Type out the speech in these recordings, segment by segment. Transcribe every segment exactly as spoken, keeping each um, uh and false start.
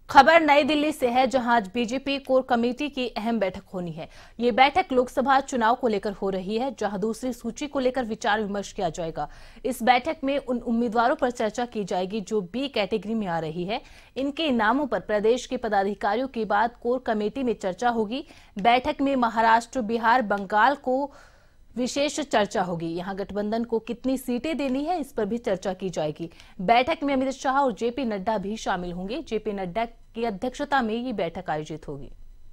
खबर नई दिल्ली से है, जहां आज बीजेपी कोर कमेटी की अहम बैठक होनी है। ये बैठक लोकसभा चुनाव को लेकर हो रही है, जहां दूसरी सूची को लेकर विचार विमर्श किया जाएगा। इस बैठक में उन उम्मीदवारों पर चर्चा की जाएगी जो बी कैटेगरी में आ रही है। इनके नामों पर प्रदेश के पदाधिकारियों के बाद कोर कमेटी में चर्चा होगी। बैठक में महाराष्ट्र, बिहार, बंगाल को विशेष चर्चा होगी। यहां गठबंधन को कितनी सीटें देनी है, इस पर भी चर्चा की जाएगी। बैठक में अमित शाह और जेपी नड्डा भी शामिल होंगे। जेपी नड्डा की अध्यक्षता में ये बैठक आयोजित होगी।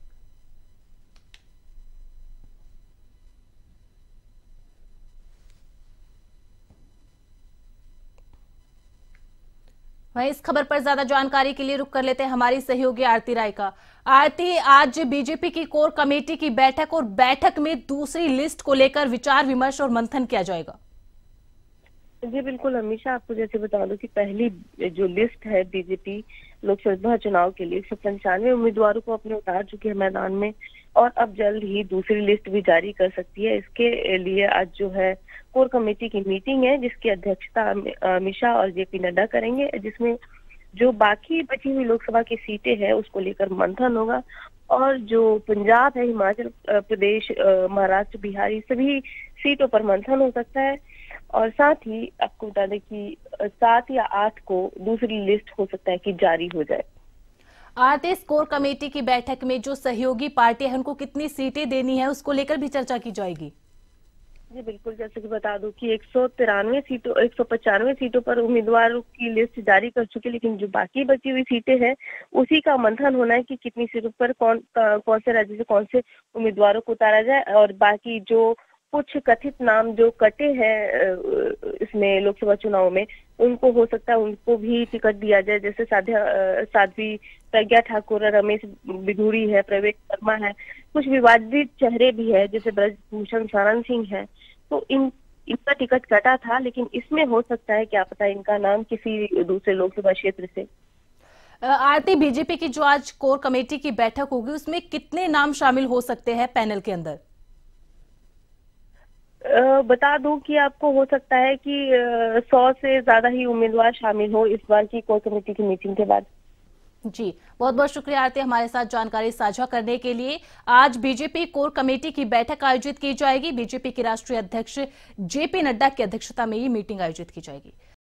वहीं इस खबर पर ज्यादा जानकारी के लिए रुक कर लेते हैं हमारी सहयोगी आरती राय का। आरती, आज बीजेपी की कोर कमेटी की बैठक और बैठक में दूसरी लिस्ट को लेकर विचार विमर्श और मंथन किया जाएगा। जी बिल्कुल, हमेशा आपको जैसे बता दूं कि पहली जो लिस्ट है बीजेपी लोकसभा चुनाव के लिए एक सौ पंचानवे उम्मीदवारों को अपने उतार चुके हैं मैदान में, और अब जल्द ही दूसरी लिस्ट भी जारी कर सकती है। इसके लिए आज जो है कोर कमेटी की मीटिंग है, जिसकी अध्यक्षता अमित शाह और जेपी नड्डा करेंगे, जिसमें जो बाकी बची हुई लोकसभा की सीटें हैं उसको लेकर मंथन होगा। और जो पंजाब है, हिमाचल प्रदेश, महाराष्ट्र, बिहार, सभी सीटों पर मंथन हो सकता है। और साथ ही आपको बता दें कि सात या आठ को दूसरी लिस्ट हो सकता है कि जारी हो जाए। आरती, कोर कमेटी की बैठक में जो सहयोगी पार्टी है उनको कितनी सीटें देनी है, उसको लेकर भी चर्चा की जाएगी। जी बिल्कुल, जैसे कि बता दूं कि एक सौ तिरानवे सीटों एक सौ पचानवे सीटों पर उम्मीदवारों की लिस्ट जारी कर चुके, लेकिन जो बाकी बची हुई सीटें हैं उसी का मंथन होना है कि कितनी सीटों पर कौन कौन से राज्य से कौन से उम्मीदवारों को उतारा जाए। और बाकी जो कुछ कथित नाम जो कटे हैं इसमें लोकसभा चुनाव में, उनको हो सकता है उनको भी टिकट दिया जाए। जैसे साध्या साध्वी प्रज्ञा ठाकुर, रमेश बिधूड़ी है, प्रवेश वर्मा है, कुछ विवादित चेहरे भी है जैसे ब्रजभूषण शरण सिंह है। तो इन इनका टिकट कटा था, लेकिन इसमें हो सकता है क्या पता इनका नाम किसी दूसरे लोकसभा क्षेत्र से। आरती, बीजेपी की जो आज कोर कमेटी की बैठक होगी उसमें कितने नाम शामिल हो सकते हैं पैनल के अंदर? बता दूं कि आपको हो सकता है कि सौ से ज्यादा ही उम्मीदवार शामिल हो इस बार की कोर कमेटी की मीटिंग के बाद। जी, बहुत बहुत शुक्रिया आरती, हमारे साथ जानकारी साझा करने के लिए। आज बीजेपी कोर कमेटी की बैठक आयोजित की जाएगी। बीजेपी के राष्ट्रीय अध्यक्ष जेपी नड्डा की अध्यक्षता में ये मीटिंग आयोजित की जाएगी।